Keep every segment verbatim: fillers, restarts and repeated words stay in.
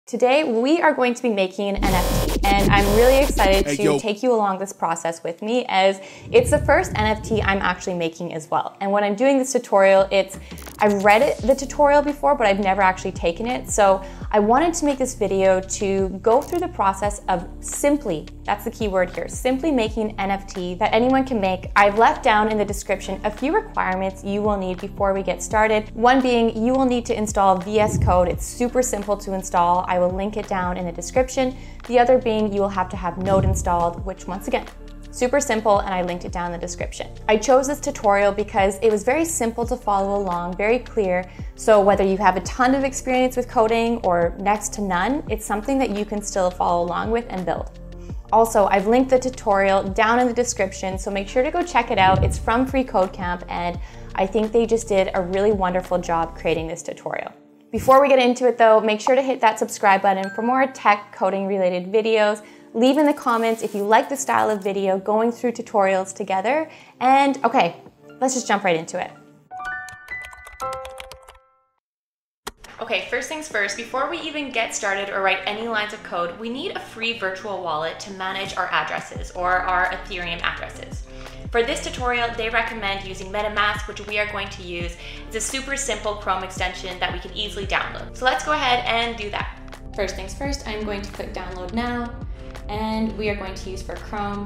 Today, we are going to be making an N F T, and I'm really excited hey, to yo. take you along this process with me, as it's the first N F T I'm actually making as well. And when I'm doing this tutorial, it's, I've read it, the tutorial before, but I've never actually taken it. So I wanted to make this video to go through the process of simply, that's the key word here, simply making N F T that anyone can make. I've left down in the description a few requirements you will need before we get started. One being, you will need to install V S Code. It's super simple to install. I will link it down in the description. The other being, you will have to have Node installed, which once again, super simple, and I linked it down in the description. I chose this tutorial because it was very simple to follow along, very clear. So whether you have a ton of experience with coding or next to none, it's something that you can still follow along with and build. Also, I've linked the tutorial down in the description, so make sure to go check it out. It's from Free Code Camp, and I think they just did a really wonderful job creating this tutorial. Before we get into it though, make sure to hit that subscribe button for more tech coding related videos. Leave in the comments if you like the style of video going through tutorials together. And okay, let's just jump right into it. Okay, first things first, before we even get started or write any lines of code, we need a free virtual wallet to manage our addresses or our Ethereum addresses. For this tutorial, they recommend using Metamask, which we are going to use. It's a super simple Chrome extension that we can easily download. So let's go ahead and do that. First things first, I'm going to click download now, and we are going to use for Chrome.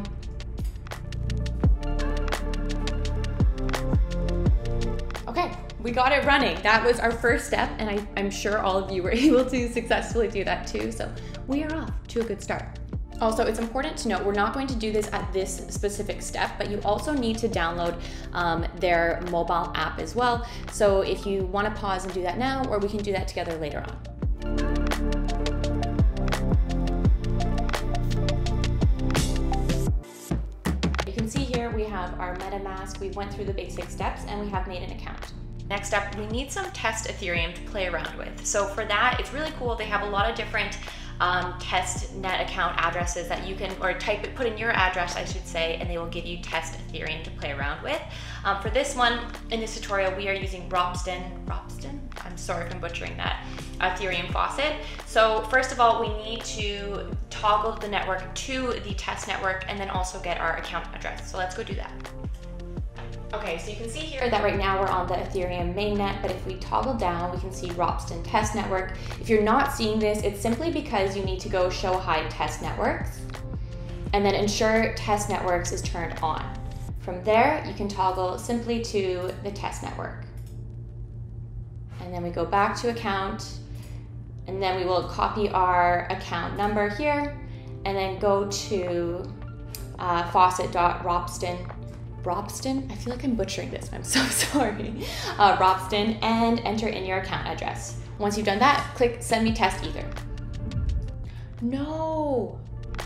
Okay, we got it running. That was our first step, and I, I'm sure all of you were able to successfully do that too. So we are off to a good start. Also, it's important to note, we're not going to do this at this specific step, but you also need to download um, their mobile app as well. So if you want to pause and do that now, or we can do that together later on. You can see here we have our MetaMask. We went through the basic steps and we have made an account. Next up, we need some test Ethereum to play around with. So for that, it's really cool. They have a lot of different Um, test net account addresses that you can, or type it, put in your address, I should say, and they will give you test Ethereum to play around with. Um, for this one, in this tutorial, we are using Ropsten, Ropsten? I'm sorry if I'm butchering that, Ethereum faucet. So first of all, we need to toggle the network to the test network and then also get our account address. So let's go do that. Okay, so you can see here that right now we're on the Ethereum mainnet, but if we toggle down, we can see Ropsten test network. If you're not seeing this, it's simply because you need to go show hide test networks and then ensure test networks is turned on. From there, you can toggle simply to the test network. And then we go back to account, and then we will copy our account number here and then go to uh, faucet.ropsten. Ropsten, I feel like I'm butchering this, I'm so sorry. Uh, Ropsten, and enter in your account address. Once you've done that, click send me test ether. No.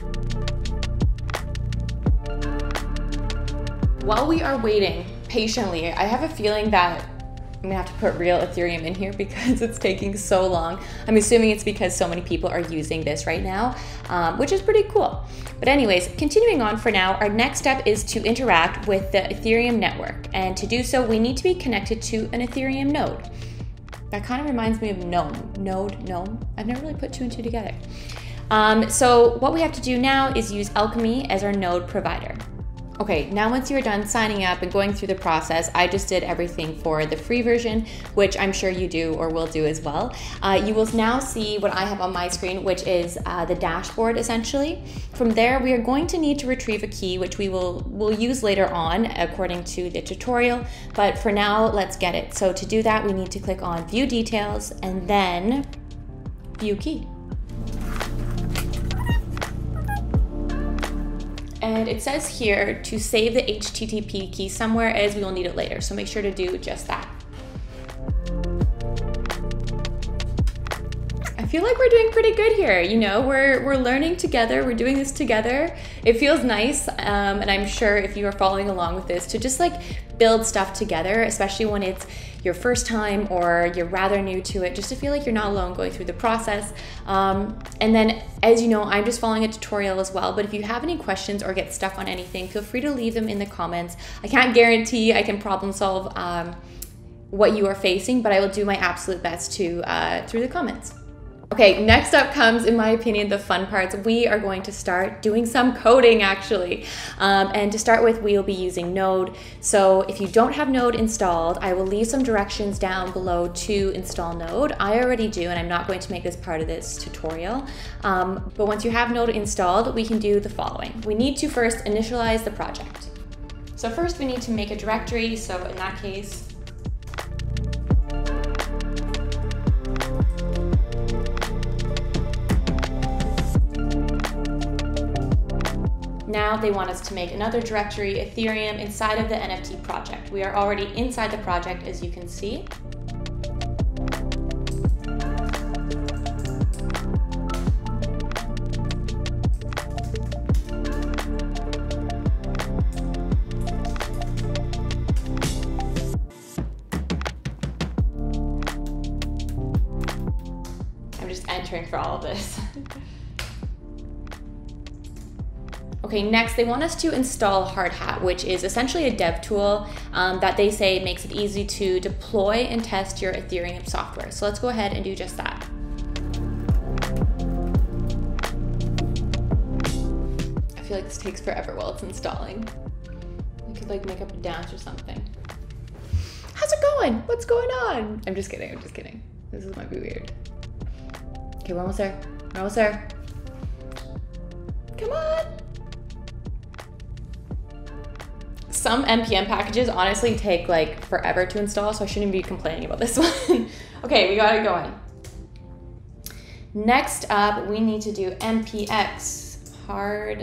While we are waiting patiently, I have a feeling that I'm gonna have to put real Ethereum in here because it's taking so long. I'm assuming it's because so many people are using this right now, um, which is pretty cool. But anyways, continuing on for now, our next step is to interact with the Ethereum network. And to do so, we need to be connected to an Ethereum node. That kind of reminds me of GNOME, node, GNOME. I've never really put two and two together. Um, so what we have to do now is use Alchemy as our node provider. Okay, now once you're done signing up and going through the process, I just did everything for the free version, which I'm sure you do or will do as well. Uh, you will now see what I have on my screen, which is uh, the dashboard essentially. From there, we are going to need to retrieve a key, which we will will use later on according to the tutorial. But for now, let's get it. So to do that, we need to click on View Details and then View Key. And it says here to save the H T T P key somewhere, as we will need it later. So make sure to do just that. I feel like we're doing pretty good here. You know, we're, we're learning together. We're doing this together. It feels nice. Um, and I'm sure if you are following along with this, to just like build stuff together, especially when it's your first time or you're rather new to it, just to feel like you're not alone going through the process. Um, and then, as you know, I'm just following a tutorial as well, but if you have any questions or get stuck on anything, feel free to leave them in the comments. I can't guarantee I can problem solve um, what you are facing, but I will do my absolute best to uh, through the comments. Okay, next up comes, in my opinion, the fun parts. We are going to start doing some coding actually. Um, and to start with, we'll be using Node. So if you don't have Node installed, I will leave some directions down below to install Node. I already do, and I'm not going to make this part of this tutorial. Um, but once you have Node installed, we can do the following. We need to first initialize the project. So first we need to make a directory. So in that case, now they want us to make another directory, Ethereum, inside of the N F T project. We are already inside the project, as you can see. I'm just entering for all of this. Okay, next they want us to install Hardhat, which is essentially a dev tool um, that they say makes it easy to deploy and test your Ethereum software. So let's go ahead and do just that. I feel like this takes forever while it's installing. You could like make up a dance or something. How's it going? What's going on? I'm just kidding, I'm just kidding. This is, might be weird. Okay, we're almost there, we're almost there. Come on. Some N P M packages honestly take like forever to install, so I shouldn't be complaining about this one. Okay, we got it going. Next up, we need to do npx hardhat.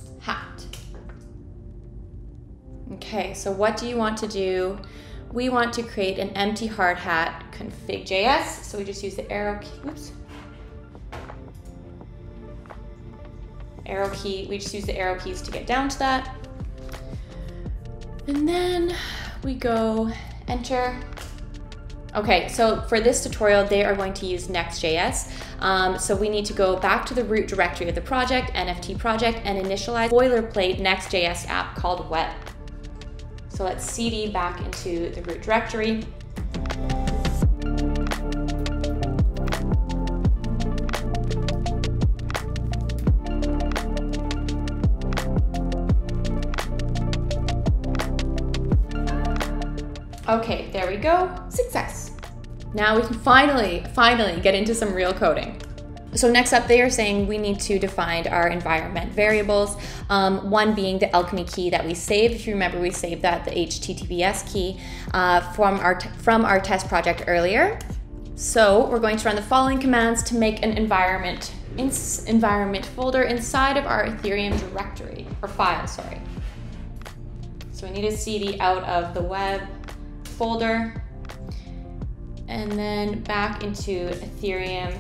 Okay, so what do you want to do? We want to create an empty hardhat config.js. So we just use the arrow key, oops. Arrow key, we just use the arrow keys to get down to that. And then we go enter. Okay, so for this tutorial, they are going to use Nextjs. Um, so we need to go back to the root directory of the project, N F T project, and initialize boilerplate Nextjs app called web. So let's C D back into the root directory. Okay, there we go, success. Now we can finally, finally get into some real coding. So next up, they are saying we need to define our environment variables, um, one being the Alchemy key that we saved. If you remember, we saved that, the H T T P S key uh, from, our from our test project earlier. So we're going to run the following commands to make an environment, ins environment folder inside of our Ethereum directory, or file, sorry. So we need to C D out of the web folder and then back into Ethereum.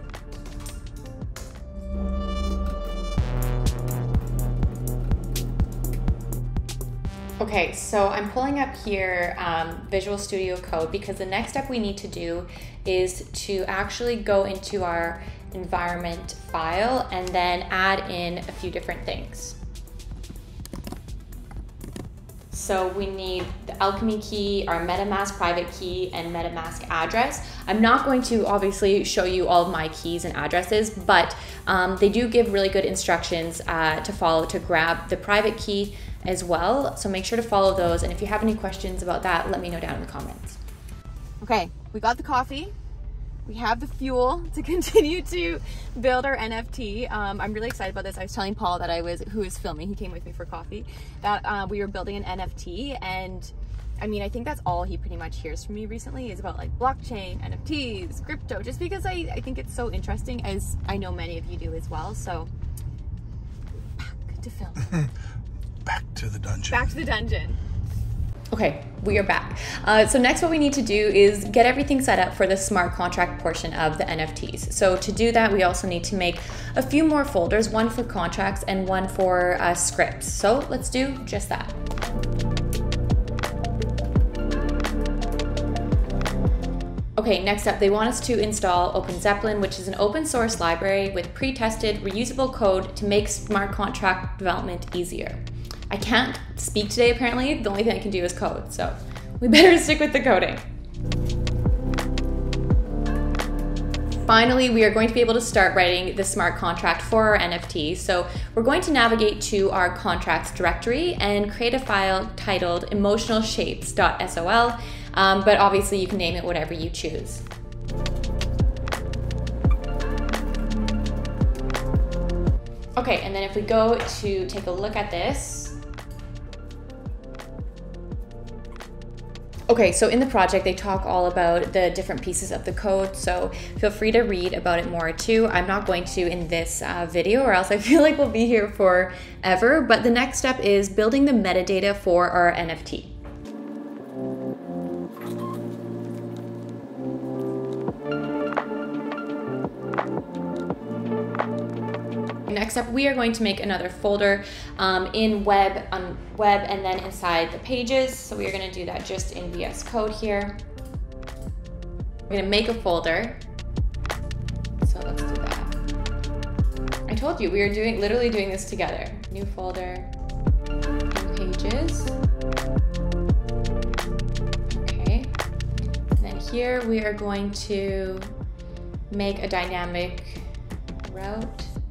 Okay, so I'm pulling up here um, Visual Studio Code because the next step we need to do is to actually go into our environment file and then add in a few different things. So we need the Alchemy key, our Metamask private key, and Metamask address. I'm not going to obviously show you all of my keys and addresses, but um, they do give really good instructions uh, to follow to grab the private key as well. So make sure to follow those. And if you have any questions about that, let me know down in the comments. Okay, we got the coffee. We have the fuel to continue to build our N F T. Um, I'm really excited about this. I was telling Paul that I was, who was filming, he came with me for coffee, that uh, we were building an N F T. And I mean, I think that's all he pretty much hears from me recently is about like blockchain, N F Ts, crypto, just because I, I think it's so interesting, as I know many of you do as well. So back to film. Back to the dungeon. Back to the dungeon. Okay, we are back. Uh, so next what we need to do is get everything set up for the smart contract portion of the N F Ts. So to do that, we also need to make a few more folders, one for contracts and one for uh, scripts. So let's do just that. Okay, next up, they want us to install OpenZeppelin, which is an open source library with pre-tested, reusable code to make smart contract development easier. I can't speak today, apparently. The only thing I can do is code, so we better stick with the coding. finally, we are going to be able to start writing the smart contract for our N F T. So we're going to navigate to our contracts directory and create a file titled emotional shapes dot S O L, um, but obviously you can name it whatever you choose. Okay, and then if we go to take a look at this. Okay, so in the project, they talk all about the different pieces of the code, so feel free to read about it more too. I'm not going to in this uh, video, or else I feel like we'll be here forever, but the next step is building the metadata for our N F T. Next up, we are going to make another folder um, in web, on web, and then inside the pages. So we are going to do that just in V S Code here. We're going to make a folder. So let's do that. I told you we are doing literally doing this together. New folder, new pages. Okay. And then here we are going to make a dynamic route.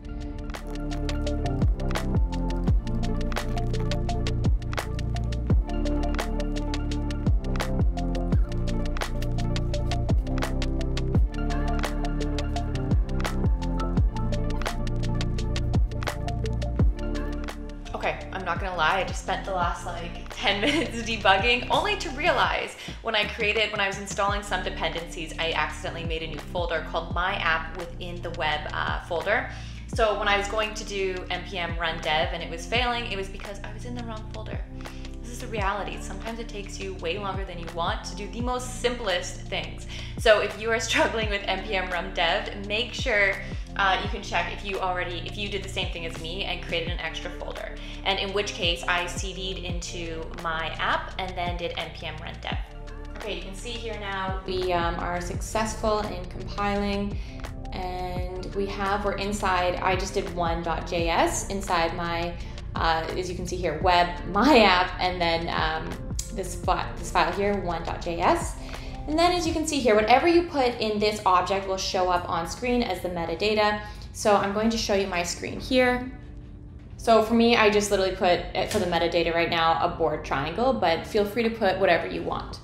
Okay, I'm not gonna lie, I just spent the last like ten minutes debugging, only to realize when I created, when I was installing some dependencies, I accidentally made a new folder called My App within the web uh, folder. So when I was going to do npm run dev and it was failing, it was because I was in the wrong folder. This is the reality. Sometimes it takes you way longer than you want to do the most simplest things. So if you are struggling with npm run dev, make sure uh, you can check if you already, if you did the same thing as me and created an extra folder. And in which case I C D'd into My App and then did npm run dev. Okay, you can see here now we um, are successful in compiling, and we have, we're inside, I just did one dot J S inside my, uh, as you can see here, web, My App, and then um, this, file, this file here, one dot J S. And then as you can see here, whatever you put in this object will show up on screen as the metadata. So I'm going to show you my screen here. So for me, I just literally put, for the metadata right now, a board triangle, but feel free to put whatever you want.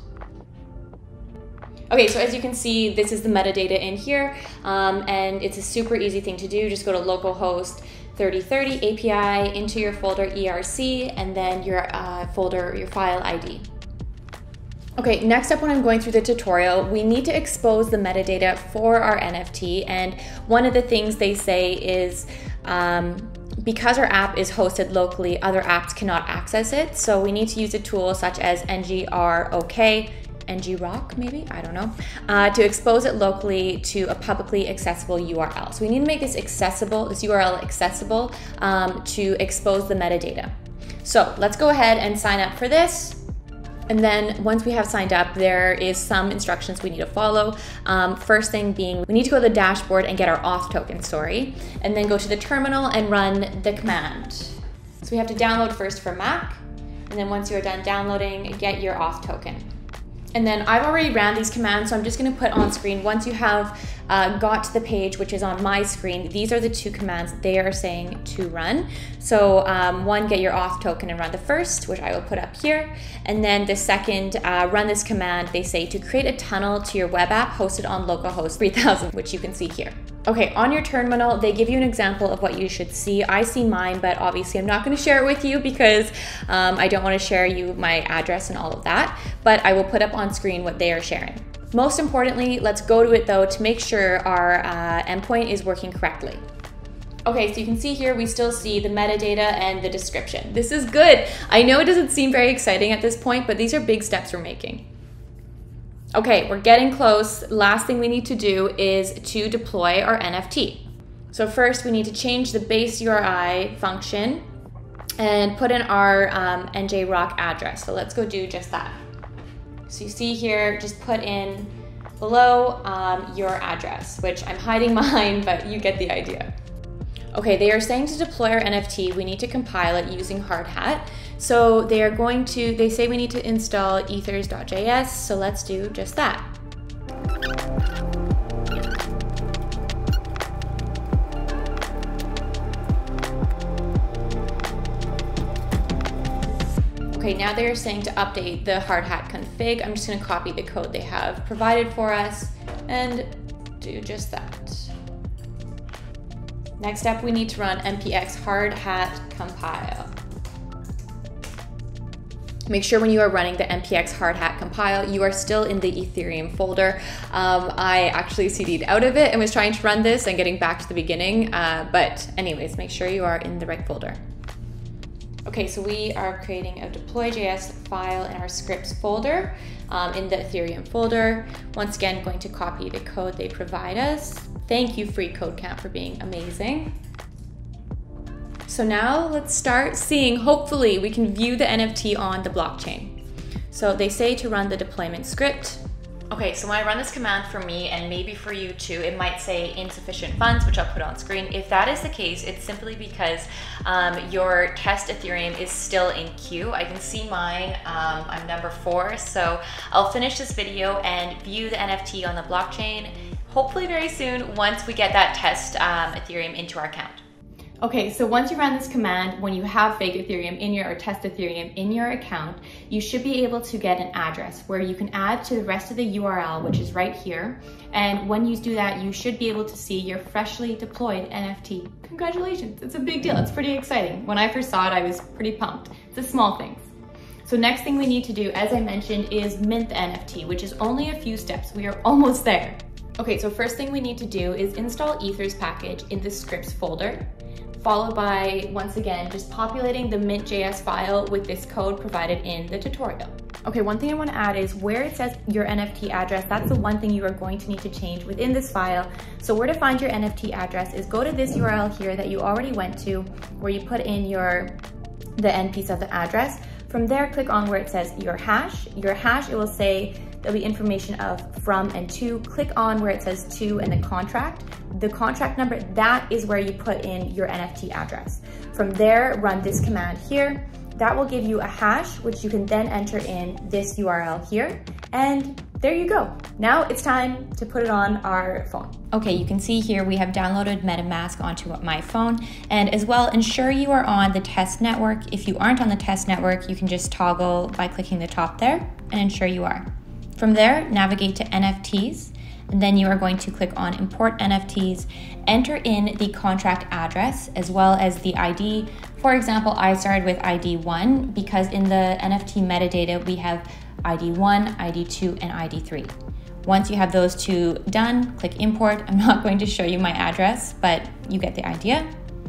Okay, so as you can see, this is the metadata in here, um, and it's a super easy thing to do. Just go to localhost thirty thirty A P I, into your folder E R C, and then your uh, folder, your file I D. Okay, next up when I'm going through the tutorial, we need to expose the metadata for our N F T, and one of the things they say is um, because our app is hosted locally, other apps cannot access it, so we need to use a tool such as Ngrok, Ngrok maybe, I don't know, uh, to expose it locally to a publicly accessible U R L. So we need to make this accessible, this U R L accessible um, to expose the metadata. So let's go ahead and sign up for this. And then once we have signed up, there is some instructions we need to follow. Um, first thing being, we need to go to the dashboard and get our auth token, sorry, and then go to the terminal and run the command. So we have to download first for Mac, and then once you're done downloading, get your auth token. And then I've already ran these commands, so I'm just gonna put on screen, once you have uh, got to the page, which is on my screen, these are the two commands they are saying to run. So um, one, get your auth token and run the first, which I will put up here. And then the second, uh, run this command, they say to create a tunnel to your web app hosted on localhost three thousand, which you can see here. Okay, on your terminal, they give you an example of what you should see. I see mine, but obviously I'm not gonna share it with you because um, I don't wanna share you my address and all of that, but I will put up on screen what they are sharing. Most importantly, let's go to it though to make sure our uh, endpoint is working correctly. Okay, so you can see here, we still see the metadata and the description. This is good. I know it doesn't seem very exciting at this point, but these are big steps we're making. Okay, we're getting close. Last thing we need to do is to deploy our N F T. So first we need to change the base U R I function and put in our um, Ngrok address. So let's go do just that. So you see here, just put in below um, your address, which I'm hiding mine, but you get the idea. Okay, they are saying to deploy our N F T, we need to compile it using Hardhat. So they are going to, they say we need to install ethers dot J S, so let's do just that. Okay, now they're saying to update the Hardhat config. I'm just gonna copy the code they have provided for us and do just that. Next up, we need to run npx hardhat compile. Make sure when you are running the npx hardhat compile, you are still in the Ethereum folder. Um, I actually C D'd out of it and was trying to run this and getting back to the beginning. Uh, but anyways, make sure you are in the right folder. Okay, so we are creating a deploy.js file in our scripts folder, um, in the Ethereum folder. Once again, going to copy the code they provide us. Thank you, Free Code Camp, for being amazing. So now let's start seeing, hopefully we can view the N F T on the blockchain. So they say to run the deployment script. Okay, so when I run this command for me, and maybe for you too, it might say insufficient funds, which I'll put on screen. If that is the case, it's simply because um, your test Ethereum is still in queue. I can see mine, um, I'm number four. So I'll finish this video and view the N F T on the blockchain, hopefully very soon, once we get that test um, Ethereum into our account. Okay, so once you run this command, when you have fake Ethereum in your, or test Ethereum in your account, you should be able to get an address where you can add to the rest of the U R L, which is right here. And when you do that, you should be able to see your freshly deployed N F T. Congratulations, it's a big deal, it's pretty exciting. When I first saw it, I was pretty pumped. It's the small things. So next thing we need to do, as I mentioned, is mint the N F T, which is only a few steps. We are almost there. Okay, so first thing we need to do is install Ether's package in the scripts folder, followed by, once again, just populating the mint.js file with this code provided in the tutorial. Okay, one thing I want to add is where it says your N F T address, that's the one thing you are going to need to change within this file. So where to find your N F T address is go to this U R L here that you already went to, where you put in your the end piece of the address. From there, click on where it says your hash. Your hash, it will say there'll be information of from and to. Click on where it says to and the contract. The contract number, that is where you put in your N F T address. From there, run this command here. That will give you a hash, which you can then enter in this U R L here. And there you go. Now it's time to put it on our phone. Okay, you can see here we have downloaded Metamask onto my phone, and as well ensure you are on the test network. If you aren't on the test network, you can just toggle by clicking the top there and ensure you are. From there, navigate to N F Ts, and then you are going to click on import N F Ts, enter in the contract address as well as the I D. For example, I started with I D one because in the N F T metadata, we have I D one, I D two, and I D three. Once you have those two done, click import. I'm not going to show you my address, but you get the idea.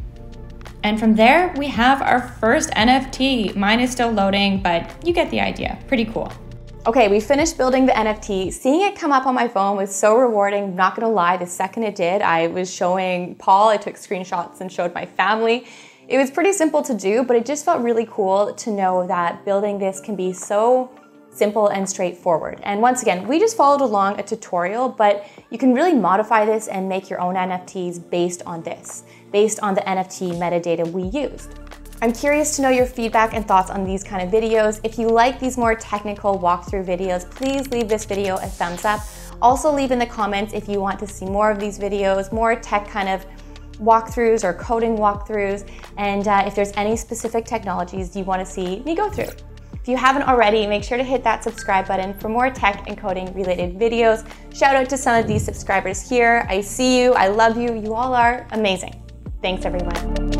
And from there, we have our first N F T. Mine is still loading, but you get the idea. Pretty cool. Okay, we finished building the N F T. Seeing it come up on my phone was so rewarding. Not gonna lie, the second it did, I was showing Paul, I took screenshots and showed my family. It was pretty simple to do, but it just felt really cool to know that building this can be so simple and straightforward. And once again, we just followed along a tutorial, but you can really modify this and make your own N F Ts based on this, based on the N F T metadata we used. I'm curious to know your feedback and thoughts on these kind of videos. If you like these more technical walkthrough videos, please leave this video a thumbs up. Also leave in the comments if you want to see more of these videos, more tech kind of walkthroughs or coding walkthroughs, and uh, if there's any specific technologies you want to see me go through. If you haven't already, make sure to hit that subscribe button for more tech and coding related videos. Shout out to some of these subscribers here. I see you, I love you, you all are amazing. Thanks everyone.